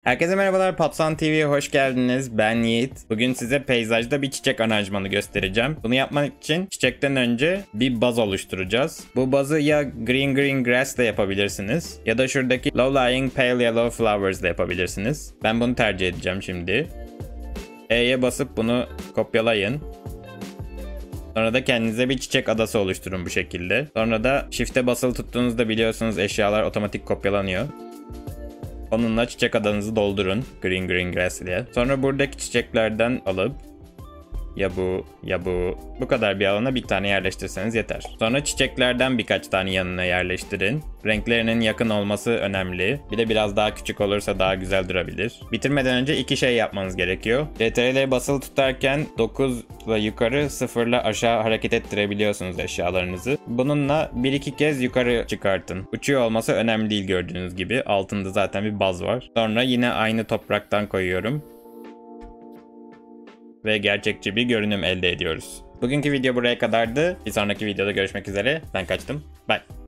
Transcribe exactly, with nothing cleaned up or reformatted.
Herkese merhabalar, Patsan T V'ye hoş geldiniz. Ben Yiğit. Bugün size peyzajda bir çiçek aranjmanı göstereceğim. Bunu yapmak için çiçekten önce bir baz oluşturacağız. Bu bazı ya Green Green Grass ile yapabilirsiniz ya da şuradaki Low Lying Pale Yellow Flowers ile yapabilirsiniz. Ben bunu tercih edeceğim şimdi. E'ye basıp bunu kopyalayın. Sonra da kendinize bir çiçek adası oluşturun bu şekilde. Sonra da Shift'e basılı tuttuğunuzda biliyorsunuz eşyalar otomatik kopyalanıyor. Onunla çiçek adanızı doldurun. Green Green Grass diye. Sonra buradaki çiçeklerden alıp ya bu ya bu bu kadar bir alana bir tane yerleştirseniz yeter. Sonra çiçeklerden birkaç tane yanına yerleştirin. Renklerinin yakın olması önemli. Bir de biraz daha küçük olursa daha güzel durabilir. Bitirmeden önce iki şey yapmanız gerekiyor. C T R L'ye basılı tutarken dokuzla yukarı, sıfırla aşağı hareket ettirebiliyorsunuz eşyalarınızı. Bununla bir iki kez yukarı çıkartın. Uçuyor olması önemli değil gördüğünüz gibi. Altında zaten bir baz var. Sonra yine aynı topraktan koyuyorum. Ve gerçekçi bir görünüm elde ediyoruz. Bugünkü video buraya kadardı. Bir sonraki videoda görüşmek üzere. Ben kaçtım. Bye.